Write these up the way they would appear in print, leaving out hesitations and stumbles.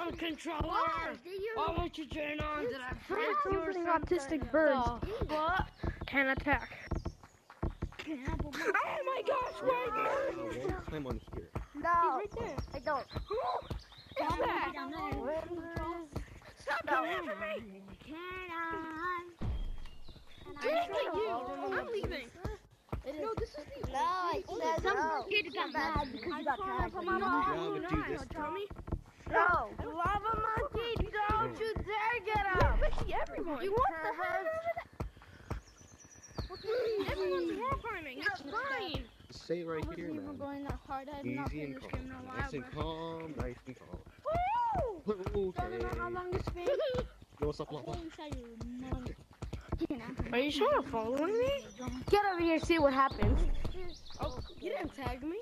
phone controller. Why won't you turn on? Did I break you or Something something? autistic birds What? can attack. Oh my gosh, wait! Won't climb on here. No, He's right there. I don't. Stop that! Down there. Stop coming after me! Just like you. I'm leaving. No, this is the No, I said no. Kid got mad because you got tagged. Yeah, but do this. Tommy? No. Lava monkey, don't you dare get up! Everyone. You want the head? Everyone's wall climbing. It's fine. Just stay right here, We were man. going that hard. I had not Easy played and this calm. game in a while. Nice and calm, nice and calm. Don't know how Okay. long it's been. Yo, what's up, Lava? Holy shit, your mom. Are you trying to follow me? Get over here and see what happens. Oh, you didn't tag me?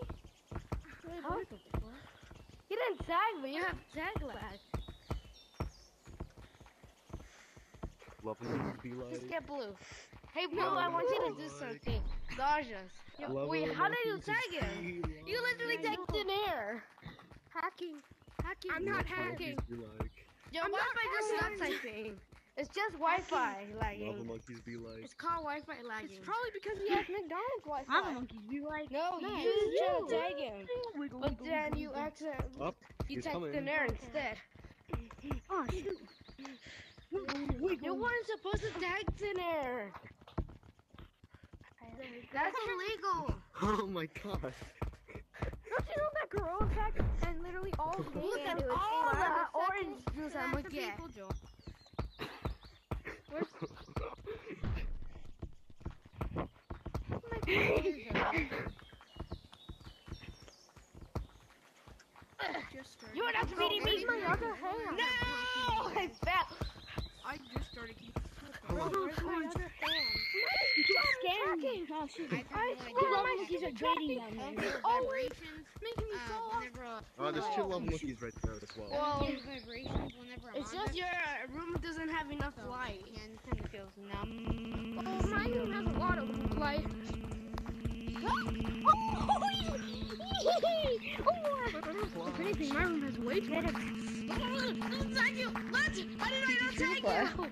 You didn't tag me. You have tag lag. Lava monkeys be Just like. get blue. Hey, Blue, I want you to do something. Dodge us. Lava Wait, how did you monkeys tag him? be like- You literally tagged in air. Hacking. I'm not Lava hacking. monkeys be like. Your Wi-Fi just sucks, I think. It's just Wi-Fi Lava lagging. monkeys be like. It's called Wi-Fi lagging. It's probably because he has McDonald's Wi-Fi. Lava monkeys be like. No, No, you it's tried to you. tag him. But then you accidentally Up. you He's tagged coming. in air instead. Oh shoot. You weren't supposed to tag in air. That's illegal. Oh my gosh. Don't you know that gorilla effect? And literally all game. Look at it was all 5 that seconds. orange juice I'm gonna get. You were not beating me. Where's my other hand? No, I fell. I just started keeping Where's my other hand? You keep scaring me. Oh shoot. The lava monkeys are trading down there. vibrations. Making me so Whenever Oh, there's two lava monkeys right there as well. Well, vibrations, whenever I'm it's on just this, your room doesn't have enough so light. yeah, Nintendo feels numb. Oh, my room has a lot of light. If anything, my room has way too much. Don't tag you! Let's! Why did I not tag you?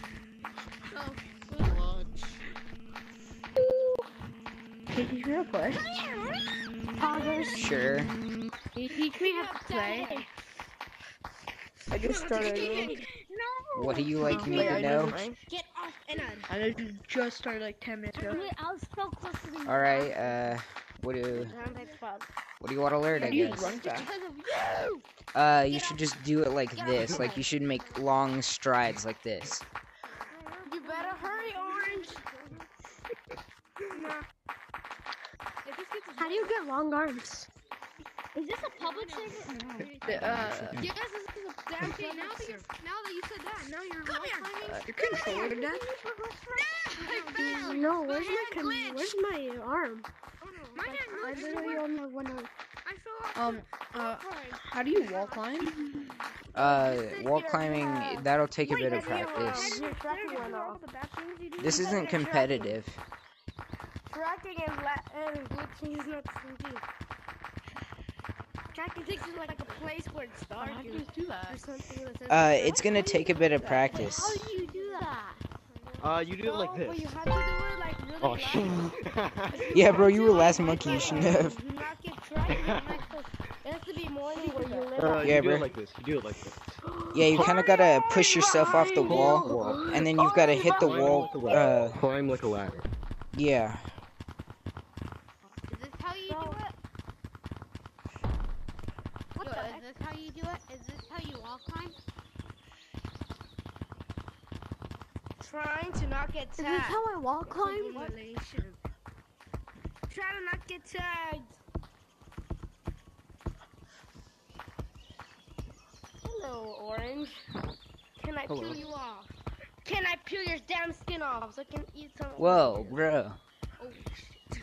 Can you hear a push? Poggers. Sure. Can you teach me how to play? I just started. What do you like me to know? Get off and on. I just started like 10 minutes ago. I was so close to the. All right. What do you want to learn? I guess. Because of you! You should just do it like this. Like you should make long strides like this. You better hurry, Orange! How do you get long arms? Is this a public server? No. Yes, this is a damn thing. Now that you said that, now you're wall climbing. Your controller dead? I fell! No, where's My my hand glitched. where's my arm? My hand I glitched. literally only have one arm. I fell off. How do you wall climb? Wall climbing, that'll take a bit of practice. Your tracking went off. This isn't competitive. Tracking and glitching is not the same thing. Tracking takes you like a place where it's dark. How do you do that? Or something that says It's gonna take a bit of practice. How do you do that? You do it like But this. you have to do it like really Oh loud. shit. Yeah, bro, you were last monkey. You shouldn't have. Do not get tracked. It has to be morning where you live. Yeah, you do bro. it like this. You do it like this. Yeah, you kind of gotta push yourself off the wall, and then you've gotta hit the wall. Climb like a ladder. Yeah. Is this how you do it? Is this how you do it? Is this how you wall climb? Trying to not get Is this tagged. how I wall climb? Simulation. Try to not get tagged. Hello, Orange. Can I Hello. peel you off? Can I peel your damn skin off so I can eat some? Whoa, bro. Oh shit.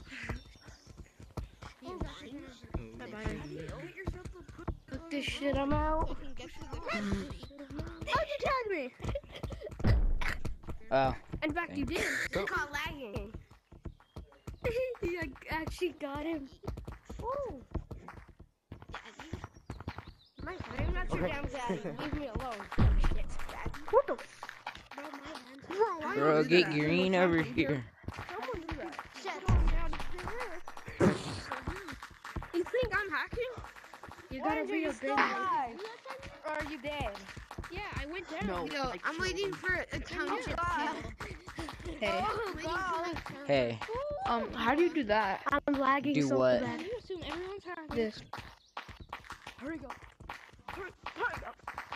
Fuck this shit, I'm out. How'd you tag me? Oh. In fact, you did. It's called lagging. You actually got him. Oh. My, I'm not your Okay. damn daddy. Leave me alone. What the? Girl, get green over here. Someone do that. You think I'm hacking? You Why gotta are be you a still big. alive? Or are you dead? Yeah, I went down. No. Yo, I I'm waiting for a township God. Hey. Oh, God. Hey, How do you do that? I'm lagging Do so what? bad. You assume everyone's hacking. This. Hurry up. Hurry up.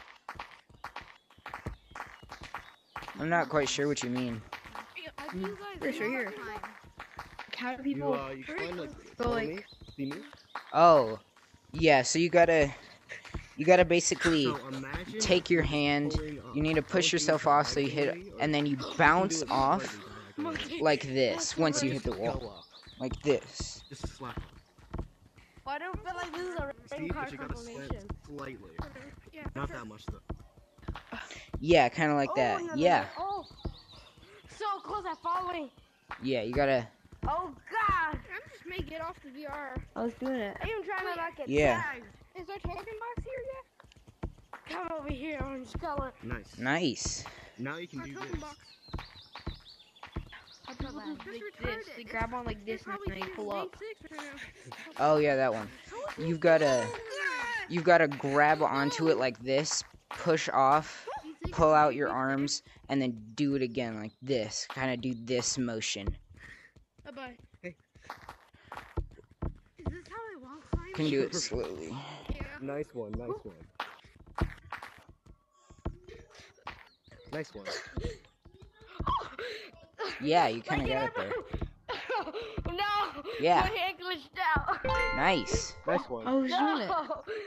I'm not quite sure what you mean. I see you guys. This right here. How do people? You find like, So, follow like- me? See me? Oh, yeah. So you gotta basically So imagine take your hand. pulling up. You need to push yourself off so you hit, and then you bounce off like this once you hit the wall, Go up. like this. Just slap. Well, I don't feel like this is a See, ring but card you gotta slant compilation. slightly. Yeah. Not that much though. Yeah, kind of like that. Yeah, Oh, so close at falling. yeah. You gotta. Oh, God. I'm just making it off the VR. I was doing it. I am trying to not get Yeah. tagged. Is our token box here yet? Come over here, orange color. Nice. Nice. Now you can Our do token this. box. How people do That's like retarded. this? They grab on like this and Probably then they can't pull read up. 6 right now. Oh yeah, that one. You've gotta grab onto it like this, push off, pull out your arms, and then do it again like this. Kind of do this motion. Bye-bye. Hey. Is this how I walk climb? Can do it slowly. Yeah. Nice one. Nice one. Nice one. Yeah, you kind of got it there. No. Yeah. My hand glitched out. Nice. Nice one. I was doing it.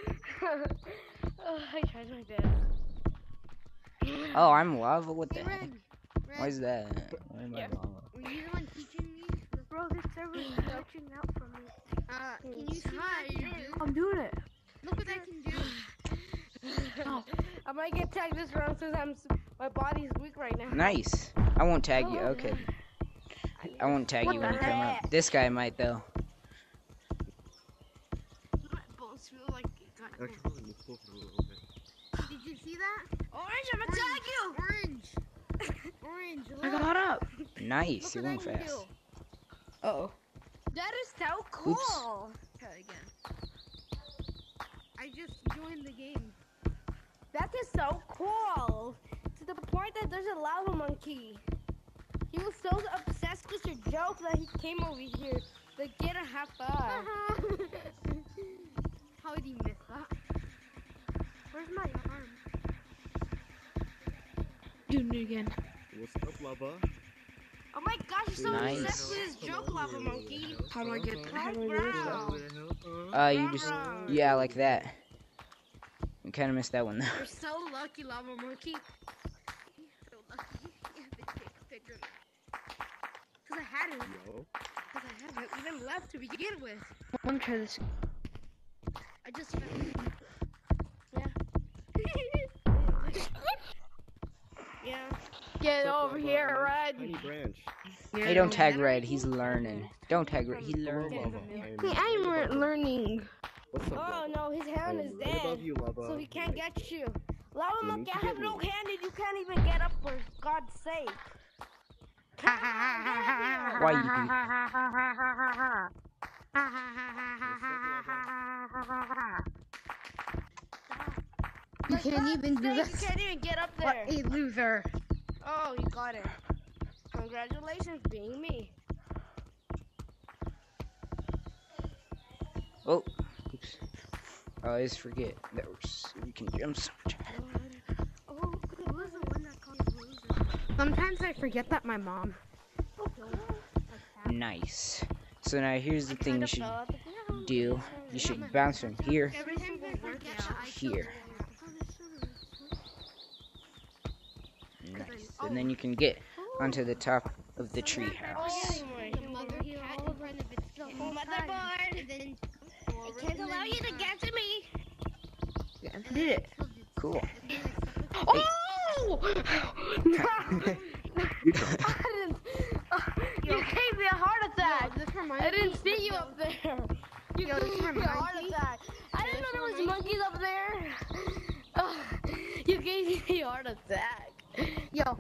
I tried my best. Oh, I'm lava. What the Hey, heck? Red. Why is that? Why am I lava? Were you the one teaching me? Bro, this server's glitching out for me. Can you see what I can do? I'm doing it. Look what I can do. I might get tagged this round since my body's weak right now. Nice. I won't tag you. Okay. I won't tag you when you come up. This guy might though. My bones feel like it got Actually, probably move closer a little bit. Did you see that? Orange, I'm gonna tag you. Orange. Orange. I Look. got up. Nice. You Look what I went can fast. do. Oh. That is so cool. Try again. I just joined the game. That is so cool. To the point that there's a lava monkey. He was so obsessed with your joke that he came over here to get a high five. How did you miss that? Where's my arm? Doing it again. What's up, lava? Oh my gosh, he's so Nice. obsessed with his joke, lava monkey. How do I get? How do I do this? You just yeah, like that. You kind of missed that one though. You're so lucky, lava monkey. So lucky. Yeah, they take a picture of me. Cause I had it. Yo. Cause I had it even left to begin with. Let me try this. I just found it. Yeah. Get What's up, over lava? here, Nice Red. Tiny branch. Hey, don't tag Red. He's learning. Don't tag Red. He's Hello, learning. lava. I'm right above you. learning. What's up, Oh lava? no, his hand is Right above dead. you, lava. So he can't Right. get you. Lava You monkey, need I to have get no me. hand and you can't even get up for God's sake. Come on, get up here. Why you do? You can't even do You this. can't even get up What there. a loser. Oh, you got it. Congratulations, being me. Oh, oops. I always forget that we can jump sometimes. Oh, who was the one that called me loser? Sometimes I forget that my mom. Nice. So now here's the thing you should Fell at the ground. do. You should bounce from here Every time I forget that I here. killed Nice. And then you can get onto the top of the tree house. Oh my the mother cat in front of its the whole time. motherboard. And then I can't allow you to get to me. Yeah, I did it. Cool. Oh! You try. You gave me a heart attack. This reminds I didn't me- see you up there. You Yo, this gave me a reminds heart me- attack. I didn't know there was monkeys up there. me heart attack. Yo,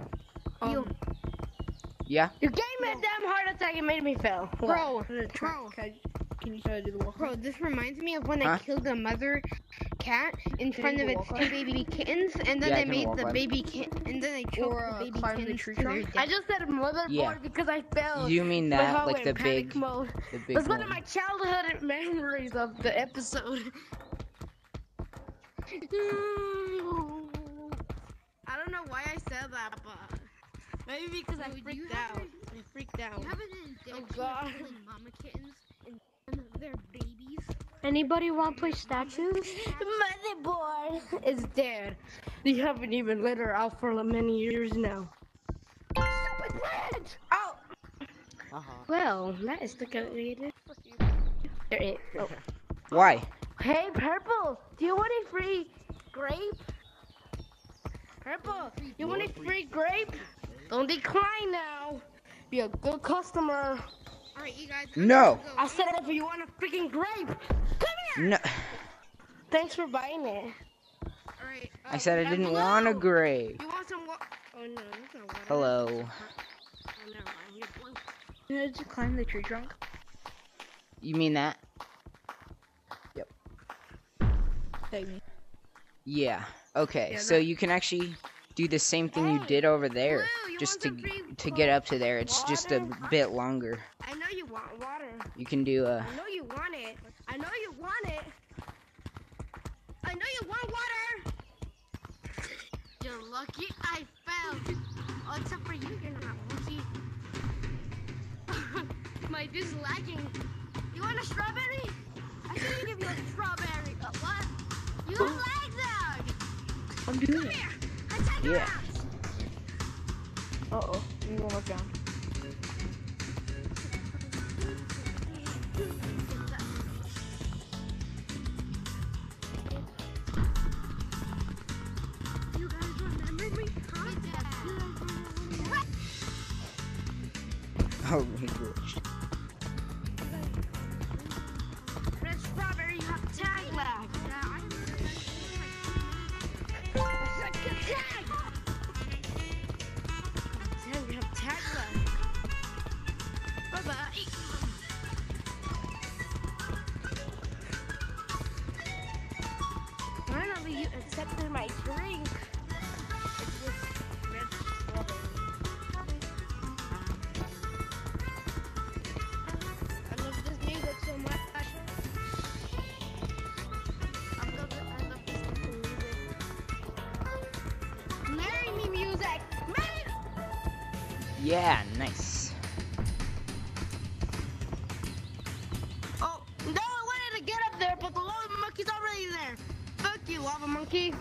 Yeah. you gave me a damn heart attack and made me fail. Bro, Can you try to do the walk? bro, this reminds me of when Huh? they killed the mother cat in front of you its walk on two baby kittens, and then Yeah, I they can made walk the on it. baby kitten, and then they choked Or, the baby climb the kittens tree to their trunk? I death. just said motherboard Yeah. because I failed. You mean My that, heart like went the in panic big, mode. the big That's one of one? my childhood memories of the episode. I don't know why I said that, but maybe because I Dude, you freaked out. haven't- I freaked out. You haven't been Oh, addicted God. to killing mama kittens in front of their babies? Anybody want to play statues? Motherboard is dead. You haven't even let her out for many years now. Stupid plant! Oh! Well, that is the good. There it. Oh. Why? Hey, Purple, do you want a free grape? Purple, you want a free grape? Don't decline now. Be a good customer. Alright, you guys. No. I said if you want a freaking grape, come here. No. Thanks for buying it. Alright. I said I didn't want a grape. You want some water? Oh no, that's not water. Hello. Oh, never mind. You're blue. You know, just climb the tree trunk. You mean that? Take me. Yeah. Okay. Yeah, So that- you can actually do the same thing you did over there, Blue, you just want to some free to get up to there. It's just a water? bit longer. I know you want water. You can do a. I know you want it. I know you want it. I know you want water. You're lucky I fell. Oh, except for you, you're not lucky. My dude's lagging. You want a strawberry? I can give you a strawberry. What? You have lag. I'm doing Come it. here. Attack your Yeah. ass. Uh-oh. You won't look down. You guys remember me? Huh? Oh my gosh. Red strawberry, you have tag lag. Tag. Damn, you have tag lag. Bye-bye. Finally, you accepted my drink. It's this red strawberry. I love this music so much. I love this music. Marry me music. Marry. Yeah. Nice. Oh, no, I wanted to get up there, but the lava monkey's already there. Fuck you, lava monkey.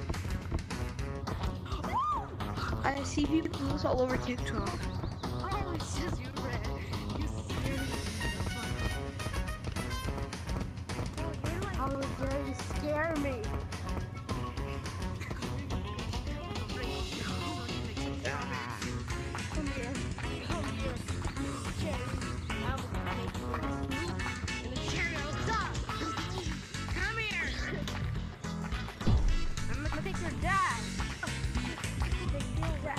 I see people do this all over TikTok. Oh, it's just you, Red. You scared me. How dare you scare me? Come here. Come here. Cherry. I will make you a scoop, and the cherry will stop. Come here. I'm gonna take your dad. Take your dad.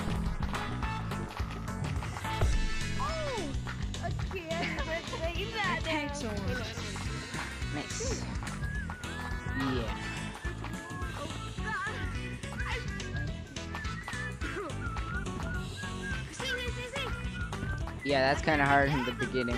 Oh! A kid. Let's say that. Tagged someone. Nice. Yeah. Yeah, that's kind of hard in the beginning.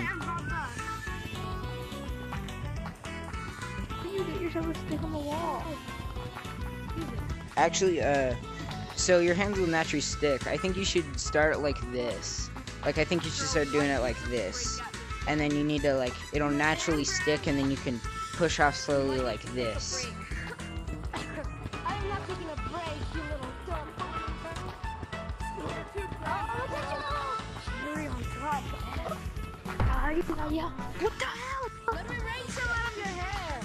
You get yourself a stick on the wall. Actually, so your hands will naturally stick. I think you should start like this. Like, I think you should start doing it like this. And then you need to, like, it'll naturally stick, and then you can push off slowly like this. I'm not taking a break, you little dumb. Cherry on top. What the hell? Let me rain some out of your hair.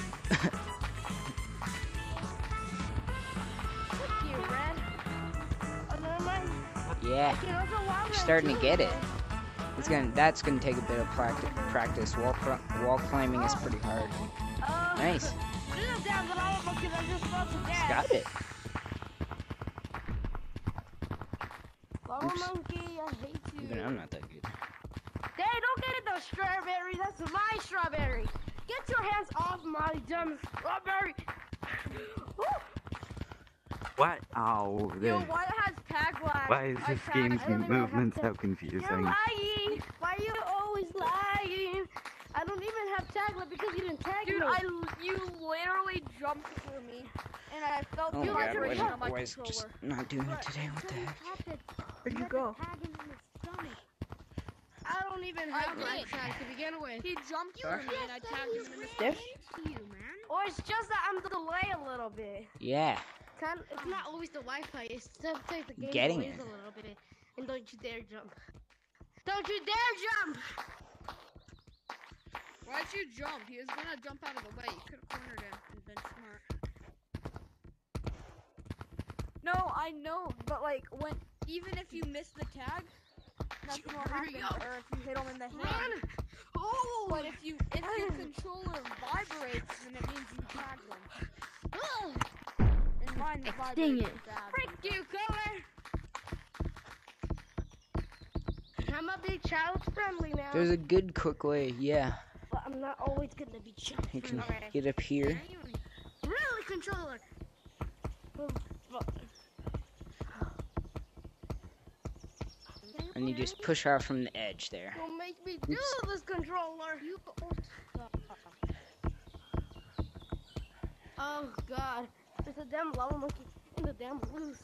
Fuck you, Red. Oh, never mind. Yeah, You can also walk you're starting to get it. That's gonna take a bit of practice. Wall climbing is pretty hard. Nice. Put it down, the lava monkey that just fell to death. Got it. Lava Oops. Monkey, I hate you. Even I'm not that good. Hey, don't get it, those strawberries. That's my strawberry. Get your hands off my dumb strawberry. Woo. What? Oh, Yo, this. why it has tag lag? Why is this game's I don't even movement have so to- confusing? You're lying. Why are you always lying? I don't even have tag lag because you didn't tag Dude, me. you literally jumped through me, and I felt Oh the my god, vibration on my why is controller. just not doing it today? What the heck? Where'd you go? I don't even I have did. lag tag to begin with. He jumped through me, and I tagged him in the Stiff? Or it's just that I'm delayed a little bit. Yeah. It's not always the Wi-Fi. It's sometimes the game Getting delays it. a little bit. And don't you dare jump. Don't you dare jump! Why'd you jump? He was gonna jump out of the way. You could have cornered him and been smart. No, I know, but like even if you miss the tag, nothing will happen. Or if you hit him in the hand. Oh! But if your controller vibrates, then it means you tagged him. And mine vibrates. Dang it. bad. Frick you, Color! I'm a big child friendly now. There's a good quick way. Yeah. But I'm not always gonna be child You can friendly. get up here. Really, controller? And you just push out from the edge there. Don't make me do this, controller. Oh God, there's a damn lava monkey in the damn blues.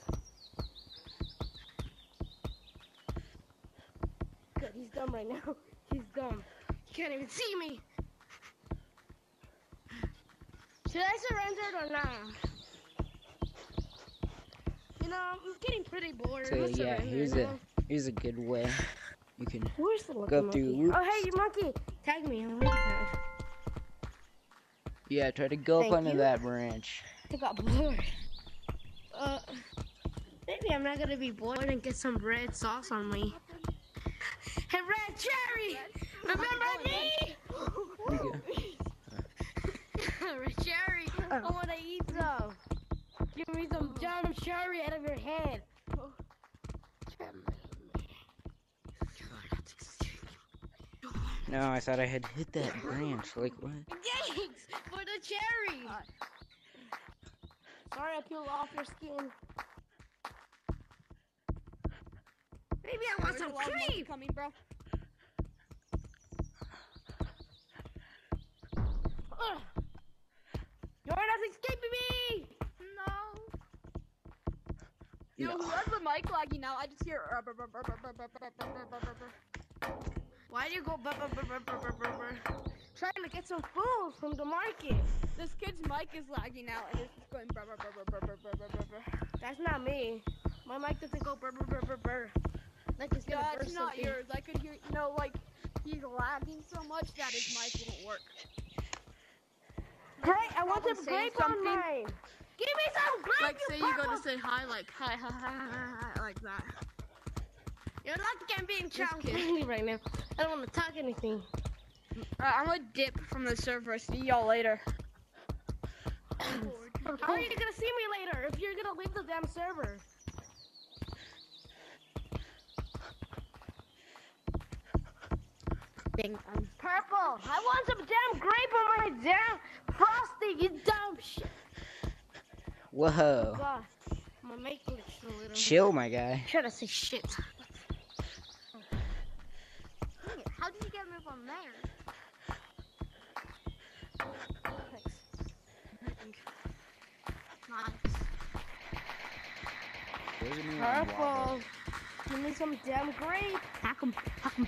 Good, he's dumb right now. He's dumb. He can't even see me. Should I surrender it or not? You know, I'm getting pretty bored. So Let's yeah, surrender, here's a good way. You can Where's the go monkey? through. Oh, hey, you monkey. Tag me. I'm really tired. Yeah, try to go Thank up onto you. that branch. I got bored. Maybe I'm not gonna be bored and get some red sauce on me. Hey, Red Cherry! Remember me? There you go. Red Cherry, I wanna eat some. Give me some damn cherry out of your head. No, I thought I had hit that branch. Like what? Thanks for the cherry. Sorry, I peeled off your skin. Maybe I want some cream. coming, bro. Ugh. You're not escaping me. No. Yo, No. who has the mic laggy now? I just hear. Why do you go trying to get some food from the market? This kid's mic is lagging now, and it's just going. That's not me. My mic doesn't go brr. Like it's gonna Yeah, burst it's not something. yours. I could hear. Like he's lagging so much that his mic won't work. Hey, I want Probably some saying grape on something. mine. Give me some grape. Like say you go purple- to say hi, like hi, like that. You're lucky I'm being This child kid. friendly right now. I don't want to talk anything. I'm gonna dip from the server. See y'all later. How are you gonna see me later if you're gonna leave the damn server? Purple, I want some damn grape on my damn frosting, you dumb shit. Whoa. God, I'm gonna make glitch a little. Chill, my guy. Try to say shit. How did you get me from there? Nice. Purple, give me some damn grape. Hack 'em.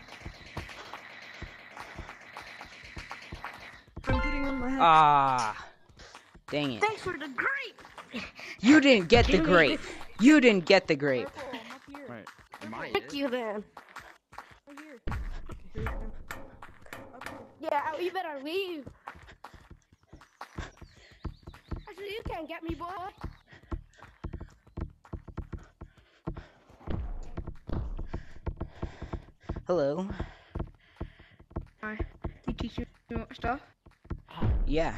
I'm putting on my head. Ah. Dang it. Thanks for the grape. You didn't get the grape. You didn't get the grape. Purple, I'm up here. Right. Am I Thank it? you then. Right here. Yeah, you better leave. Actually, you can't get me, boy. Hello. Hi. You teach me stuff? Yeah.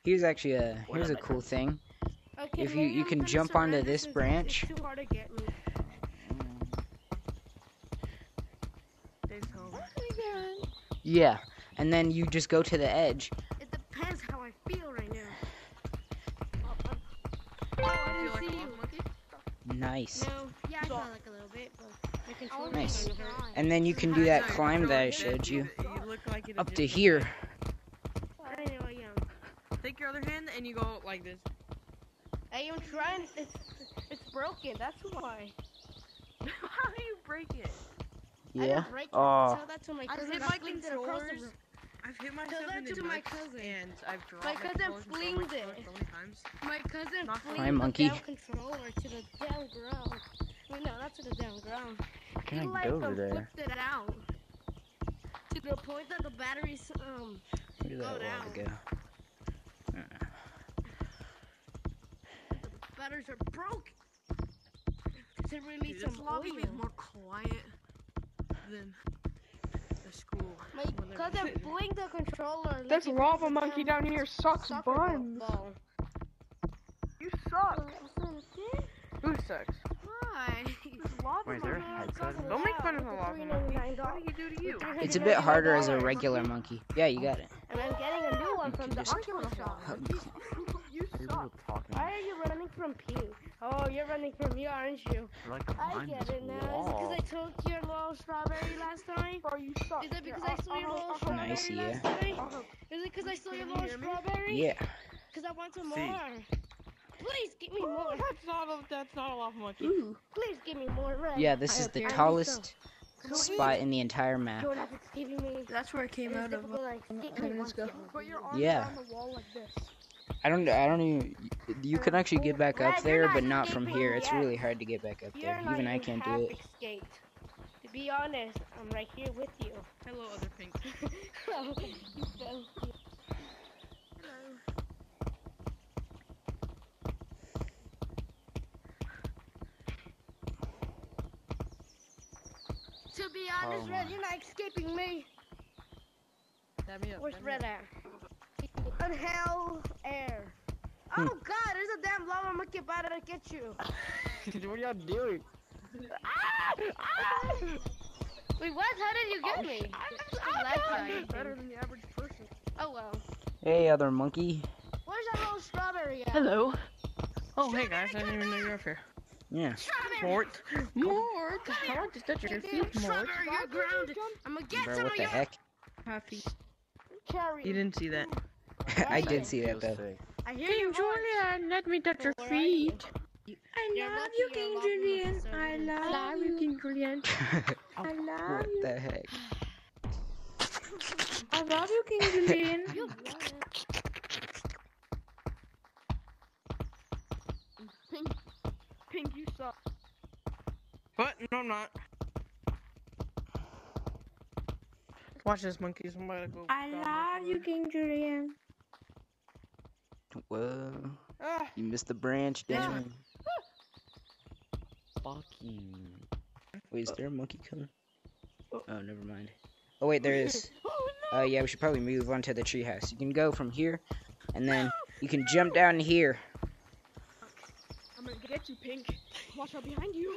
Here's actually here's a cool thing. Okay, If maybe you I'm can gonna jump onto surrender this since branch. It's too hard to get me. Dave's home. Yeah, and then you just go to the edge. It depends how I feel right now. Oh, I You didn't feel like see a you. lava monkey? Nice. No, Yeah, I feel like a little bit, but my controller Nice. doesn't hurt. And then you can do that climb that I showed you look like an up to Egyptian. here. I know I am. Take your other hand and you go like this. I am trying. It's broken. That's why. How do you break it? I Yeah. didn't break it. Oh. Tell that to my I've cousin. hit I my flinged it across the controllers. room. I've hit myself Tell in that the to my nuts cousin. and I've dropped My my cousin controllers and thrown my flinged it. controllers so many times. My cousin Not flinged Hi, the monkey. damn controller to the damn ground. Wait, no, not to the damn ground. Can He I like go over there? flipped it out to the point that the batteries Look at that a while ago. the batteries are broke. Cause it really needs Dude, some this lobby oil. is more quiet than the school. My when they're cousin sitting. blinked the controller. like This he lava was a monkey damn down here sucks soccer buns. ball. You suck. Who sucks? Why? Wait, is there a headset? Don't make fun of a lava monkey. What $399. did he do to you? It's a bit harder as a regular monkey. Yeah, you got it. And I'm getting a new one from the just- Oculus shop. You Are you suck. talking Why are you running from Pew? Oh, you're running from me, aren't you? like I behind get this it now. Is it wall? because I took your little strawberry last time? Bro, you suck. Is it because I stole your little strawberry Nice, yeah. last time? Is it because I stole your little strawberry? Yeah. Because I want some See. more. Please give me more. That's not a lava monkey. Ooh, please give me more. Red. Yeah, this is the tallest spot in the entire map. Don't have to give me. That's where it came It is out of. difficult, like, give me one second. Put your arms Yeah. on the wall like this. I don't even. You can actually get back up Red, there, you're but not not from escaping here. It's yet. really hard to get back up You're there. not Even I even can't half do it. escaped. To be honest, I'm right here with you. Hello, other pink. You fell. To be honest, Oh Red, my. you're not escaping me. Dab me up. Where's dab me Red up. at? On hell air. Oh God, there's a damn lava monkey about to get you. What are y'all doing? Wait, what? How did you get me? Better than the average person. Oh well. Hey, other monkey. Where's that little strawberry at? Hello. Oh, hey guys, I didn't even know you were up here. Yeah. Mort. Mort. I want to touch your feet, Mort. Strawberry, you're grounded. I'm gonna get Bro, some what of the your heck? Happy. carry. You didn't see that. I did see that though. I hear you, Julian, let me touch your Where are you? feet. You're I love lucky you, you're King a lava Julian. monkey, so I you love you, King Julian. I love What you. the heck? I love you, King Julian. Pink, you suck. What? No, I'm not. Watch this, monkeys. I'm about to go. I love you, King Julian. Whoa. Ah, You missed the branch, damn. Fucking. Wait, is there a monkey coming? Oh, never mind. Oh, wait, there is. Yeah, we should probably move on to the treehouse. You can go from here, and then you can jump down here. I'm gonna get you, Pink. Watch out behind you.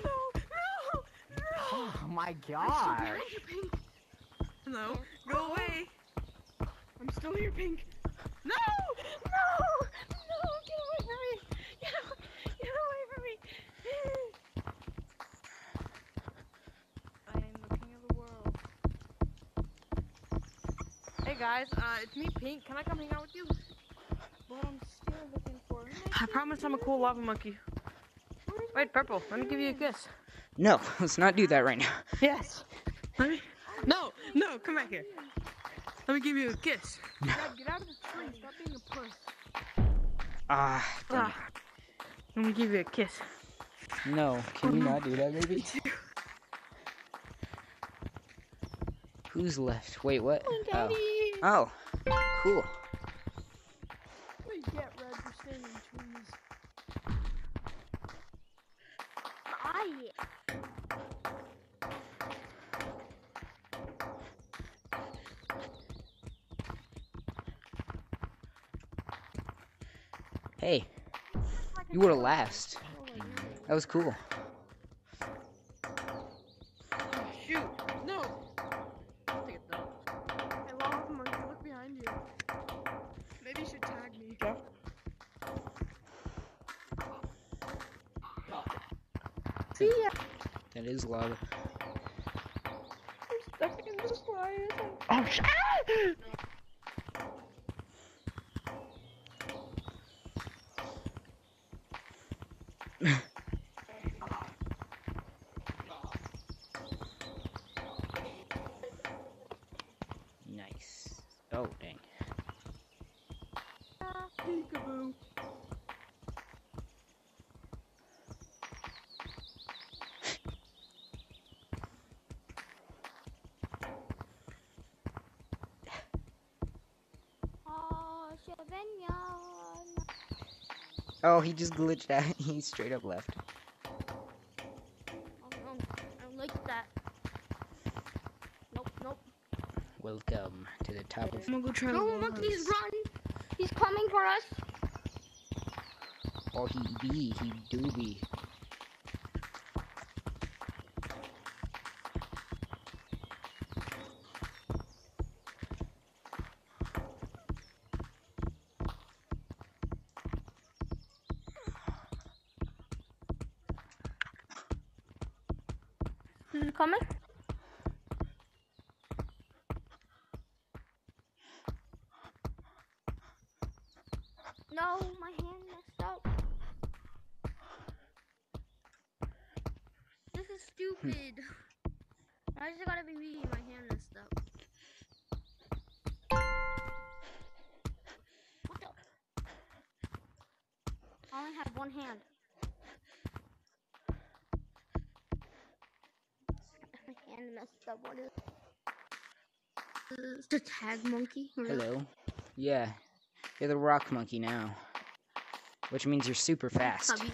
Oh my god. no. Go away. I'm still here, Pink. No! No! No! Get away from me! Get away from me! I am the king of the world. Hey guys, it's me, Pink. Can I come hang out with you? But I'm still looking for I promise I'm a cool lava monkey. Wait, Purple, let me give you a kiss. No, let's not do that right now. Yes. Let me... No, no, come back here. Let me give you a kiss. Dad, get out of the tree. Stop being a puss. Ah, dang it. Let me give you a kiss. No, can you not do that, maybe? Who's left? Wait, what? Oh. Oh, cool. We get red for staying in trees. Hey, you were the last. That was cool. Shoot! No! I'll take it though. Hey, lava monkey, look behind you. Maybe you should tag me. See ya. That is lava. I'm stuck in the slide. Oh, Nice. Oh, dang. Peekaboo. Oh, he just glitched out. He straight up left. Oh no, I don't like that. Nope, nope. Welcome to the top of. I'm gonna go try No, to monkeys, run! He's coming for us. Oh, he do be. Is he coming? No, my hand messed up. This is stupid. Why is it gotta be me? My hand messed up. What the? I only have one hand. My hand messed up. What is it? The tag monkey? Hello. Yeah, you're the rock monkey now, which means you're super fast. Cubby.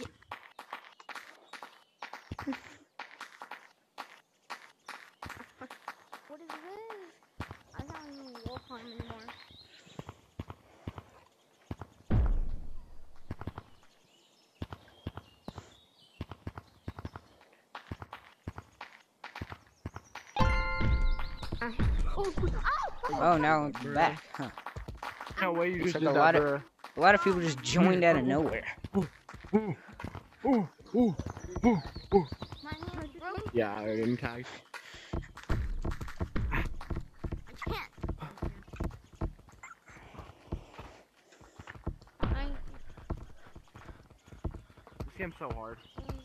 What is this? I don't even walk on anymore. Oh, now I'm back, huh? No way, you Looks just like did that, a lot of people just joined out of nowhere. My hand is broken. Yeah, I already tagged. I can't. This game's so hard.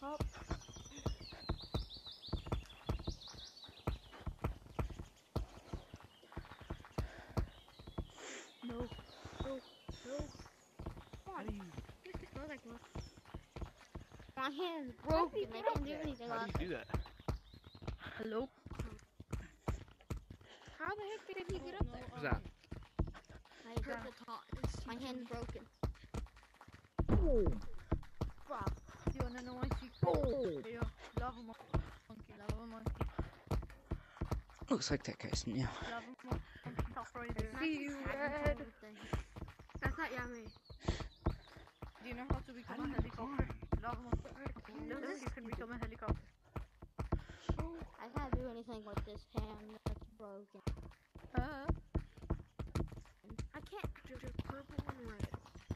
No. No. No. Come on. This smells like one. My hand's broken. I can't do anything How else. do you do that? Hello? How the heck did he get up there? What's that? Purple top. My hand's broken. You wanna know why she Yo, lava monkey, lava monkey, Looks like that guy's new. lava monkey, top right there. See you, Red. That's not Yami. Do you know how to become a helicopter? Lava monkey. No, you can become a helicopter. I can't do anything with this hand that's broken. I can't do just purple and red.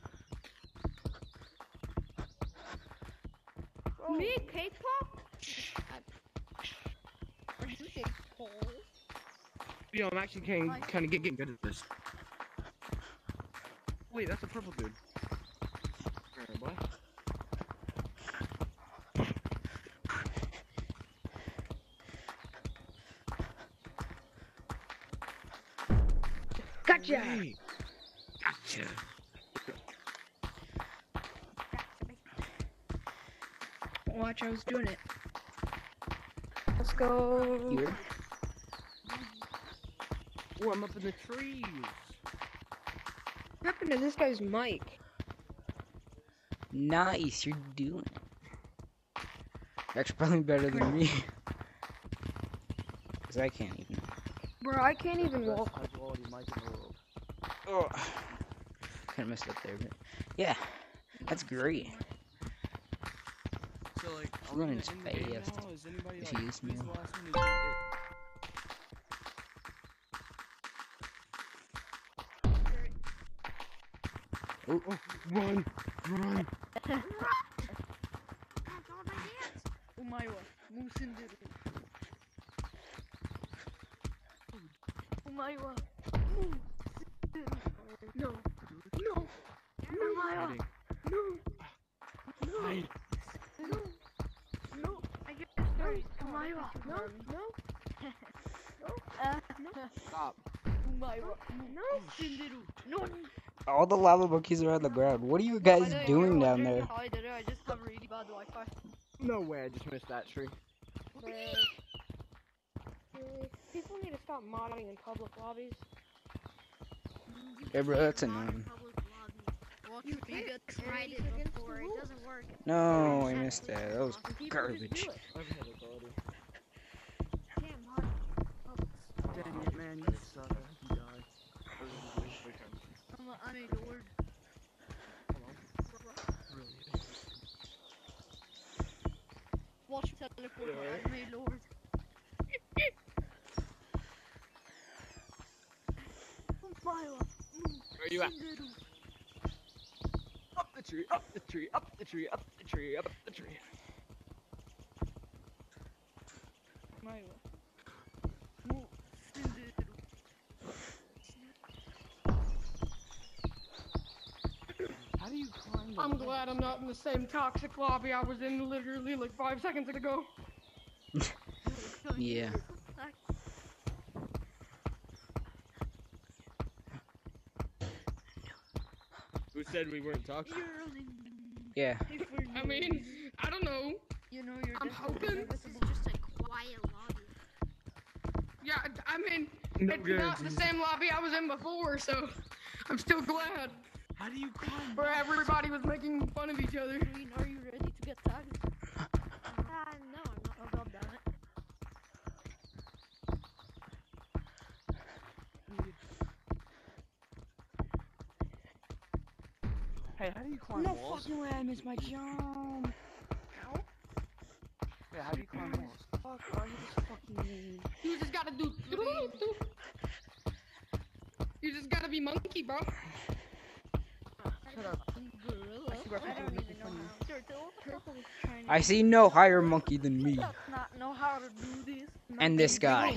Me, cake pop? Are you cake pop? Yo, I'm actually kind of getting good at this. Wait, that's a purple dude. Alright, boy. Gotcha. Hey. Gotcha. Watch, I was doing it. Let's go. Here. Oh, I'm up in the trees. What happened to this guy's mic? Nice, you're doing it. You're actually probably better than me. Because I can't even. Bro, I can't even walk. High quality mic in the world. Oh. Kind of messed up there, but. Yeah. That's great. So like, are I'm we going gonna to end the game space. now? Is anybody If like, you use who's me. the last one? Is that Oh, it? Run! Run! Umaiwa, Musindiru. Umaiwa, Musindiru. No. No. Umaiwa. No. No. Hide. No. No. I get sorry. Umaiwa. No. No. No. Stop. Umaiwa. No. Sindiru. No. all the lava monkeys are on the ground. What are you guys doing down there? How I did it. I just have really bad Wi-Fi. No way, I just missed that tree. Really? People need to stop modding in public lobbies. Yeah, bro, that's annoying. You tried it before. It doesn't work. No, I missed that. That was garbage. I've had it already. Can't mod public. Dang it, man, you suck. You died. That was a waste of time. I made a word. Really? Watch teleport. I made Lord. Where you at? Up the tree, up the tree, up the tree, up the tree, up the tree. How do you climb the I'm wall? glad I'm not in the same toxic lobby I was in literally like 5 seconds ago. Yeah. Who said we weren't talking? Yeah. I mean, I don't know. You know you're I'm hoping. This is just a quiet lobby. Yeah, I mean, No it's not the guarantees. same lobby I was in before, so I'm still glad. How do you climb? Where everybody was making fun of each other. Green, are you ready to get tagged? No, I'm not. Oh god damn it. Hey, how do you climb walls? fucking way I missed my jump. Yeah, how do you climb walls? Fuck, are you this fucking mean? You just gotta do. You just gotta be monkey, bro. Shut up. Gorilla. I don't even know how. Turtle. Turtle is trying to I see no higher monkey than me. not know how to do this. And this guy.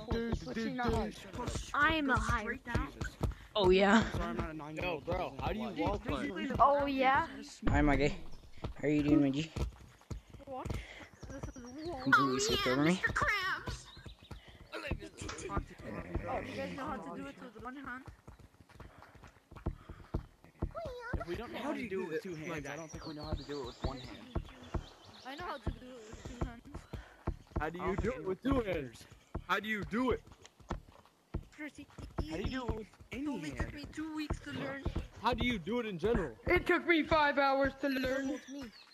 I'm a higher. Oh, yeah. Sorry, I'm not a 9-year-old. Yo, bro, how do you wall climb? Oh yeah? Hi, Maggie. How are you doing, Maggie? What? This is wall. Completely skipped over me. Crabs. Oh, you guys know how to do it with one hand? If we don't know how to do it with 2 hands, I don't think we know how to do it with 1 hand. I know how to do it with 2 hands. How do you do it with 2 hands? How do you do it? Pretty How do you do it with It any only hand? took me 2 weeks to learn. How do you do it in general? It took me 5 hours to learn. Ow,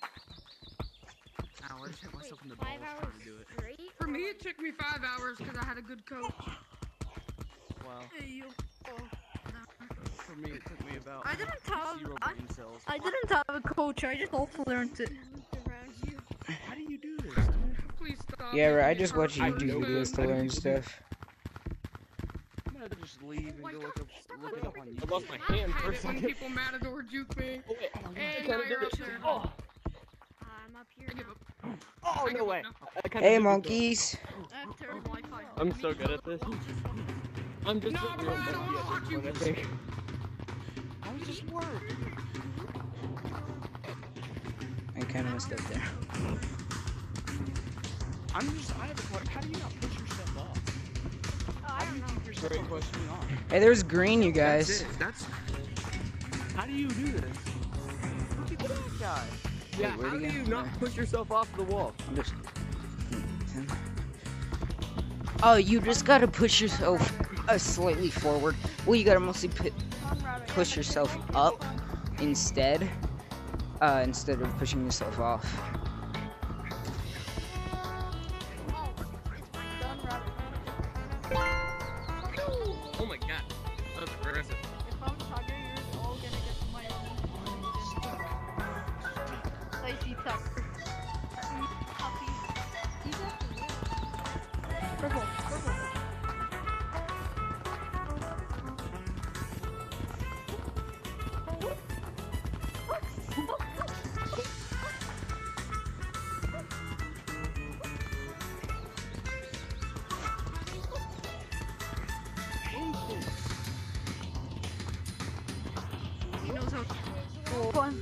I just hit myself in the balls 5 trying hours to do it. straight? For me, it took me 5 hours because I had a good coach. Wow. Hey, you. Oh. For me, it took me about I didn't have. 0 brain cells. I didn't have a coach. I just also learned it. How do you do this, dude? Please stop. Yeah, right. I making just it watch hard for YouTube me. videos to learn stuff. I'm gonna just leave and go look it up on I YouTube. lost my hand I for a hate it when second. people matador juke me. Oh, wait. And kinda now did you're it. up there. Oh, I'm up here I give now. up. oh I give no up way. now. I kinda Hey, did it, though. monkeys. I have terrible Wi-Fi. I'm so good at this. I'm just No, a bro, real I don't monkey wanna at this watch point, I think. How does this work? I kind of messed up there. I have a question. How do you not push yourself off? How do you keep yourself Great from question. pushing off? Hey, there's green, you guys. That's it. That's. How do you do this? Look at that guy. Yeah, where'd how he do go? you not push yourself off the wall? I'm just. Oh, you just gotta push yourself slightly forward. Well, you gotta mostly push yourself up instead of pushing yourself off. Oh my god. That was aggressive. If I'm Tiger, you're all gonna get my own. Purple, purple. He knows how. Fun.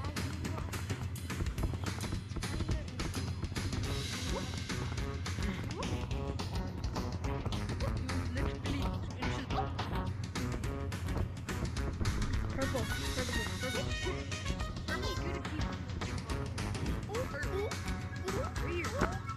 Purple, purple, purple. Purple, good people. Oh, purple. Right here.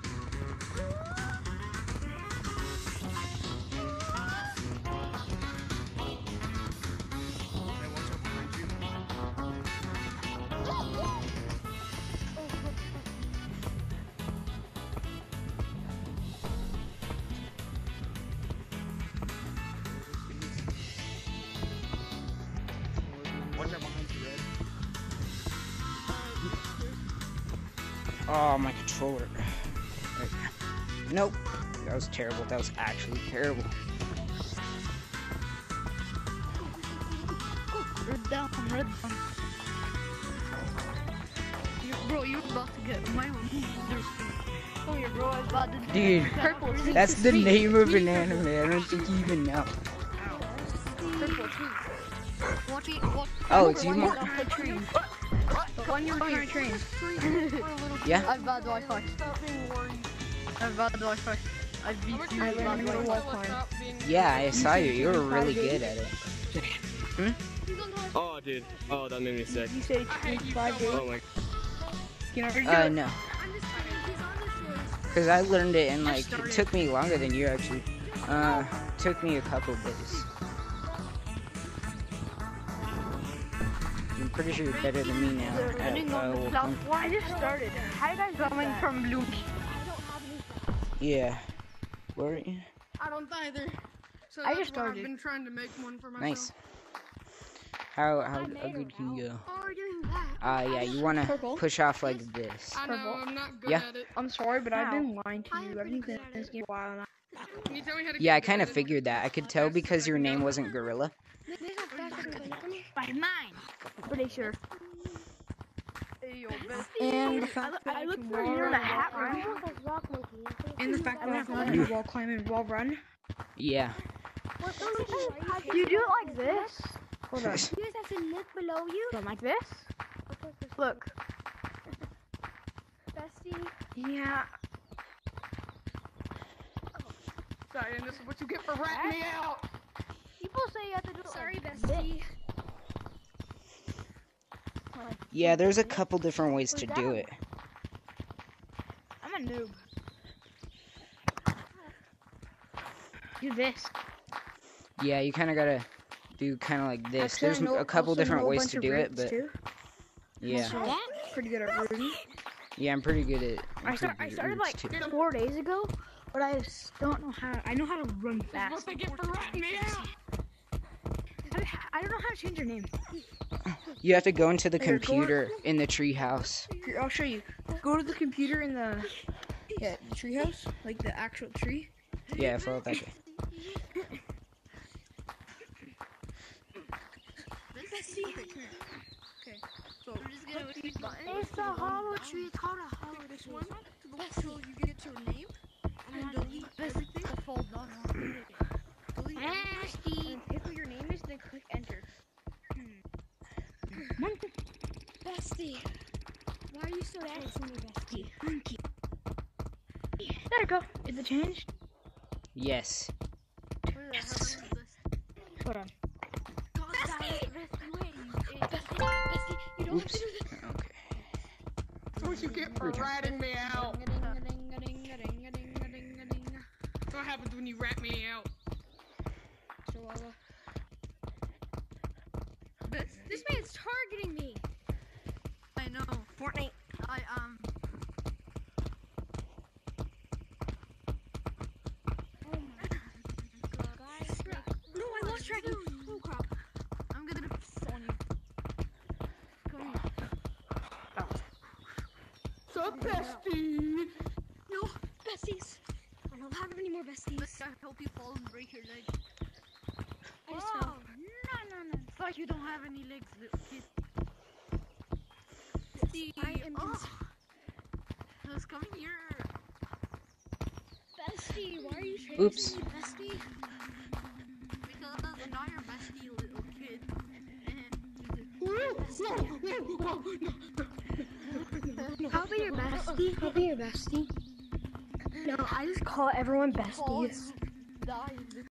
Watch out behind you, Red. Oh, my controller. Wait. Nope. That was terrible. That was actually terrible. Red down, red down. Bro, you're about to get my one. Oh, your bro is about to Dude, purple. that's the name of an anime. I don't think you even know. Purple tree. Watch it. Oh, it's you, Mark? The tree. The one you're trying to train. Yeah? I've bad Wi-Fi. I've bad Wi-Fi. I beat you with bad Wi-Fi. Yeah, I saw you. You were really good at it. Oh, dude. Oh, that made me sick. You said it's 5 days. Oh my. No. Because I learned it in like, it took me longer than you actually. Took me a couple days. I'm pretty sure you're better than me now. I just started. How you guys coming from Blue? Yeah. Where are you? I don't either. So I that's just why I've started. been trying to make one for myself. Nice. How good can you go? Oh, you're doing that. Yeah, you wanna push off like this. I know, I'm not good Yeah. at it. I'm sorry, but I've been lying to you. I've been playing this game for a while now. Can you tell me how to Yeah, I get kind of good? figured that. I could tell because your name wasn't Gorilla. By mine. Pretty sure. Hey, yo, best. And the fact that I I look can for wall you in run. a hat, right? And the fact that I can wall climb and wall run. Yeah. You do it like this. Hold on. You guys have to look below you. So like this. Look. Bestie. Yeah. Sorry, and this is what you get for ratting me out. People say you have to do it. Sorry, bestie. Yeah, there's a couple different ways to do it. I'm a noob. Do this. Yeah, you kind of gotta do kind of like this. Actually, There's I know- a couple also know different a ways bunch to of do it, routes, but too. yeah. Pretty good at rooting. Yeah, I'm pretty good at. I started like too. 4 days ago, but I just don't know how. I know how to run That's fast. what they get for ratting me out. I don't know how to change your name. You have to go into the Here, go on. computer in the treehouse. Here, I'll show you. Go to the computer in the treehouse, like the actual tree. Yeah, follow that guy. Okay, so click these buttons. It's a hollow tree. It's called a hollow This tree. one to the left till you get your name, and then delete everything. Delete Nasty. And pick what your name is, then click enter. Bestie. Why are you so chasing me, bestie? Monkey. There you go. Is it changed? Yes. Hold on. You don't have Oops. to do this. Okay. That's what you get for ratting me out. That's what happens when you rat me out. This man's targeting me. I know. Fortnite. No, I lost track of. Oh crap. I'm gonna piss on you. Come here. bestie. No, besties. I don't have any more besties. I hope you fall and break your leg. I just fell. No. Fuck, you don't have any legs, little kid. I am Let's come here. bestie. Why are you chasing Oops. me, bestie? Because I'm not your bestie, little kid. I'll be your bestie. I'll be your bestie. No, I just call everyone besties. Die.